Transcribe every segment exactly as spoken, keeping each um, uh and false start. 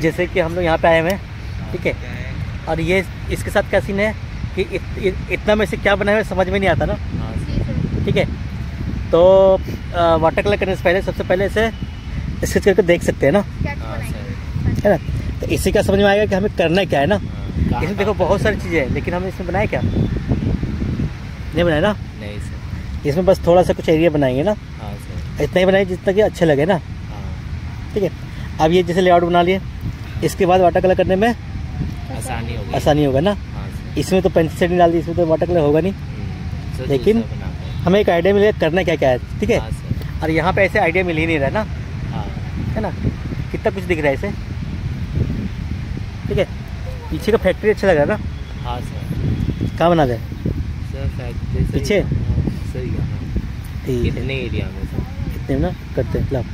जैसे कि हम लोग यहाँ पे आए हुए हैं, ठीक है, और ये इसके साथ क्या सीन है कि इत, इत, इतना में से क्या बनाया हुआ समझ में नहीं आता ना, ठीक है। तो वाटर कलर करने से पहले सबसे पहले इसे स्केच करके देख सकते हैं ना, है ना। तो इससे क्या समझ में आएगा कि हमें करना क्या है ना। इसमें देखो बहुत सारी चीज़ें हैं, लेकिन हमने इसमें बनाया क्या, नहीं बनाया ना। नहीं सर, इसमें बस थोड़ा सा कुछ एरिया बनाएंगे ना, हाँ सर, इतना ही बनाए जितना कि अच्छे लगे ना, ठीक है। अब ये जैसे लेआउट बना लिए, इसके बाद वाटर कलर करने में आसानी होगी, आसानी होगा ना। हाँ सर। इसमें तो पेंसिल सेट नहीं डाल दी, इसमें तो वाटर कलर होगा नहीं, सर, लेकिन दूसरा बनाते हैं। हमें एक आइडिया मिलेगा करना क्या क्या है, ठीक है। हाँ सर, और यहाँ पे ऐसे आइडिया मिल ही नहीं रहा ना, हाँ है ना, कितना कुछ दिख रहा है इसे, ठीक है। पीछे का फैक्ट्री अच्छा लग रहा है ना। हाँ सर। कहाँ बना दे सर फैक्ट्री सर पीछे? यहाँ- सर यहाँ ठीक है, कितने एरिया में सर? इतने में ना करते हैं फिलहाल,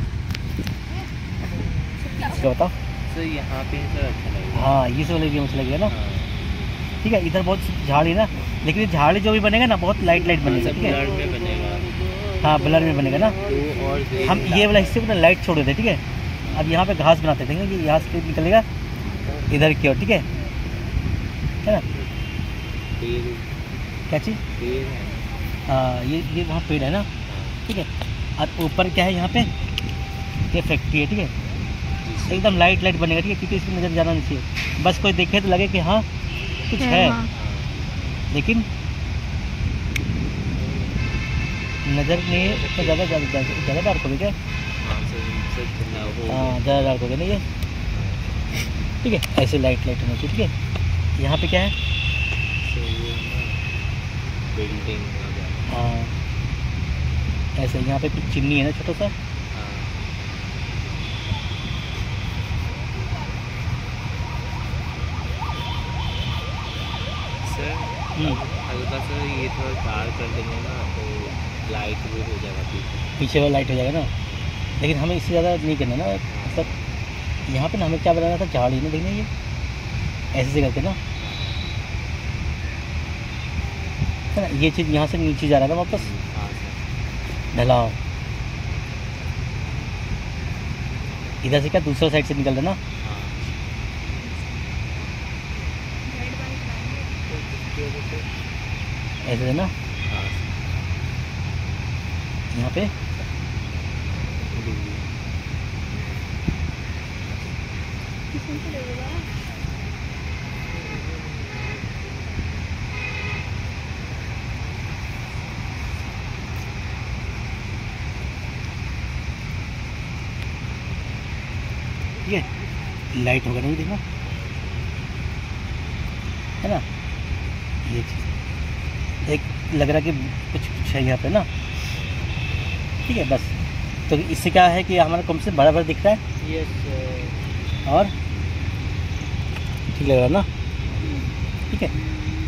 क्या बताओ। सर यहाँ पे सर अच्छा लगेगा। हाँ ये सब एरिया मुझे लगेगा ना, हाँ ठीक है। इधर बहुत झाड़ी ना, लेकिन ये झाड़ी जो भी बनेगा ना बहुत लाइट लाइट बनेगा, सर, ठीक है। ब्लर में बनेगा। हाँ ब्लर में बनेगा ना। तो और ग्रीन हम ये वाला हिस्से में ना लाइट छोड़ देते, ठीक है। अब यहाँ पे घास बनाते थे कि यहाँ से निकलेगा इधर की ओर, ठीक है, है ना। पेड़ क्या चीज़, पेड़ है। हाँ ये ये वहाँ पेड़ है ना, ठीक है। और ऊपर क्या है यहाँ पे, ये फैक्ट्री है, ठीक है। एकदम लाइट लाइट बनेगा, ठीक है, क्योंकि इसमें नज़र जाना नहीं चाहिए, बस कोई देखे तो लगे कि हाँ कुछ है, लेकिन नज़र नहीं है। उसमें ज़्यादा ज़्यादा ज़्यादा डार्क हो गया क्या? हाँ सर, सर ठंडा हो हाँ ज़्यादा डार्क हो गया ना ये, ठीक है। ऐसे लाइट लाइट होना चाहिए, ठीक है। यहाँ पे क्या है, बिल्डिंग वगैरह। हाँ ऐसे यहाँ पे कुछ चिमनी है ना छोटा सा, हाँ सर, हम्म, हल्का सा ये थोड़ा डार्क कर देंगे ना तो लाइट भी हो जाएगा पीछे। पीछे वाला लाइट हो जाएगा ना, लेकिन हमें इससे ज़्यादा नहीं करना ना सर। यहाँ पे ना हमें क्या बनाना था, झाड़ी ना, देखना ये ऐसे से करके ना, है ना। ये चीज़ यहाँ से नीचे जा रहा था वापस, हाँ सर, ढलाव इधर से क्या दूसरा साइड से निकल रहा ना, हाँ ऐसे से ना। हाँ यहाँ पे ठीक है, लाइट होगा नहीं, देखना, है ना। ये चीज़ एक लग रहा कि कुछ कुछ है यहाँ पे ना, ठीक है। बस तो इससे क्या है कि हमारा कम से बड़ा बड़ा दिख रहा है, यस और ठीक लग रहा है ना, ठीक है।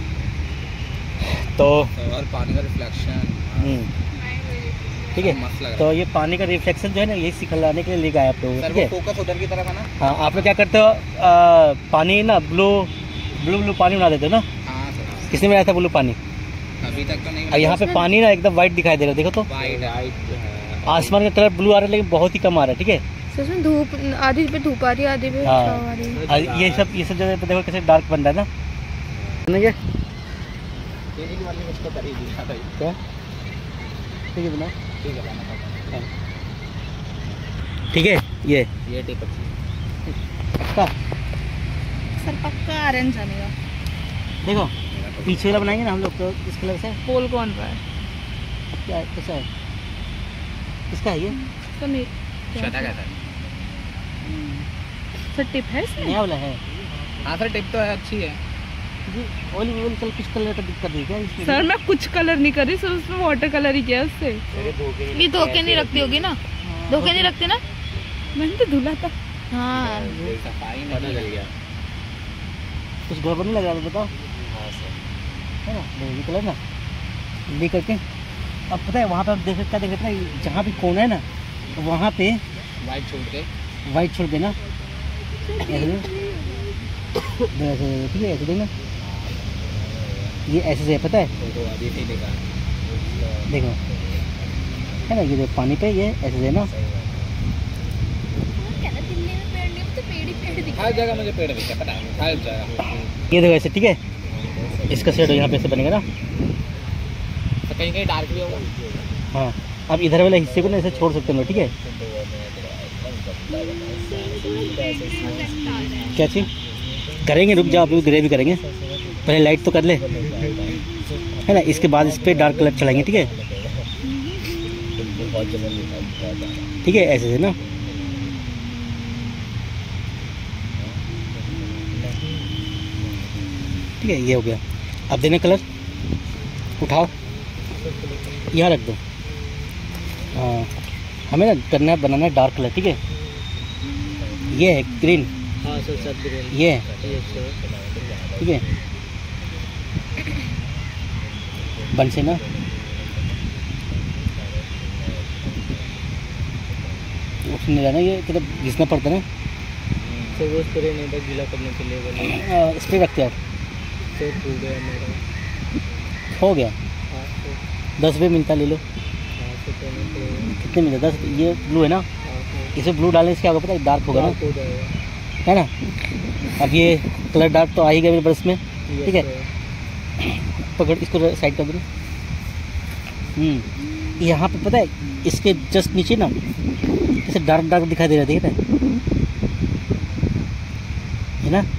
तो और पानी का रिफ्लेक्शन ठीक है, मस्त लग रहा है। तो ये पानी का रिफ्लेक्शन जो है ना, यही सिखलाने के लिए लेके आया आप लोग, सर ठीक है। वो फोकस उधर की तरफ है ना। हाँ आप लोग क्या करते हो, आ, पानी ना ब्लू ब्लू ब्लू पानी बना देते हो ना। हाँ सर, किसने बनाया था ब्लू पानी, अभी तक तो नहीं। और यहाँ पे पानी ना एकदम वाइट दिखाई दे रहा है, देखो तो वाइट वाइट आसमान का कलर ब्लू आ रहा है, लेकिन बहुत ही कम आ रहा है, ठीक है। सर उसमें धूप आधी पे धूप आ रही है, आधी पे हाँ। छाँव आ रही है। और ये सब ये सब जगह पे देखो कैसे डार्क बन रहा है ना, नहीं है क्या, ठीक है बना, ठीक है। ये ये टिप अच्छी पक्का, सर पक्का ऑरेंज बनेगा। देखो पीछे वाला बनाएंगे ना हम लोग, तो किस कलर से, पोल कौन रहा है? क्या है, कैसा है, किसका है ये, सर नहीं श्वेता कहता है। सर टिप है इसमें? नया वाला है हाँ सर, टिप तो है, अच्छी है जी। ऑयल ऑयल कल कुछ कलर का दिक्कत है क्या इसमें? सर मैं कुछ कलर नहीं कर रही सर, उसमें वाटर कलर ही किया है उससे। ये धोखे नहीं रखती होगी ना, धोखे नहीं रखती ना। मैंने तो धुला था। हाँ सफाई में चल गया। कुछ गड़बड़ नहीं लग रहा है, बताओ, हाँ सर, है ना। ये कलर ना ले करके, अब पता है वहाँ पे आप देख क्या देख रहे हैं, जहाँ भी कोना है ना वहाँ पे वाइट छोड़ के वाइट छोड़ देना, ऐसे ठीक है, ऐसे देना, ये ऐसे से पता है, तो अभी नहीं देखा। देखो है ना, ये देखो पानी पे ये ऐसे देना, दिल्ली में पेड़ नहीं तो पेड़ ही हर जगह मुझे पेड़ दिखता है, पता है हर जगह। ये देखो ऐसे, ठीक है, इसका शेड यहाँ पे ऐसे बनेगा ना। तो कहीं कहीं डार्क भी होगा। हाँ, अब इधर वाले हिस्से को ना ऐसे छोड़ सकते हैं, ठीक है। क्या चीज करेंगे, रुक जाओ, अभी ग्रे भी करेंगे, पहले लाइट तो कर ले, है ना। इसके बाद इस पर डार्क कलर चढ़ाएंगे, ठीक है, ठीक है, ऐसे से ना। ठीक है, ये हो गया। अब देना कलर, उठाओ, यहाँ रख दो। हाँ, हमें ना करना है, बनाना है डार्क कलर, ठीक है। ये है ग्रीन, हाँ सर, सब ग्रीन ये है, ठीक है। बन से ना उसने जाना, ये मतलब घिसना पड़ता है ना। तो वो स्प्रे नहीं था गीला करने के लिए बने, स्प्रे रखते हैं। तो टूट गया मेरा। हो गया, हाँ तो दस रुपये मिलता, ले लो। हाँ तो कहने को कितने मिलता? दस। ये ब्लू है ना, हाँ तो इसमें ब्लू डालने से क्या होगा पता है, डार्क होगा ना, हो जाएगा। है ना। अब ये कलर डार्क तो आ ही गया मेरे ब्रश में, ठीक है। पकड़, इसको साइड कर दो। हम्म यहाँ पे पता है, इसके जस्ट नीचे ना जैसे डार्क डार्क दिखाई दे रहा है, ठीक है, है ना।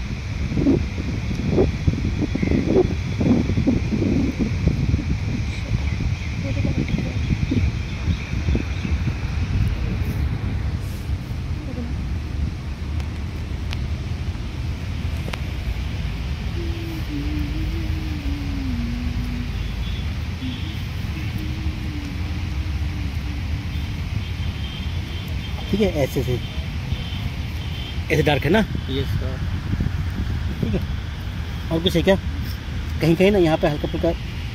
ठीक है, ऐसे से, ऐसे डार्क है ना, यस सर। ठीक है। और कुछ है क्या? कहीं कहीं ना यहाँ पे हल्का फुल्का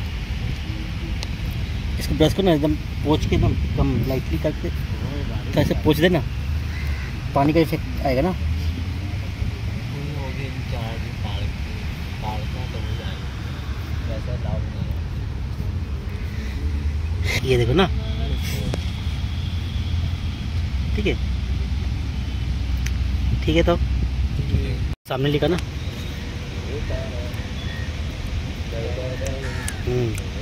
इसको ब्रश को ना एकदम पोंछ के, एकदम कम लाइटली करके तो ऐसे पोंछ देना, पानी का इफेक्ट आएगा ना। ये देखो ना, ठीक है, ठीक है। तो सामने लिखा ना। हम्म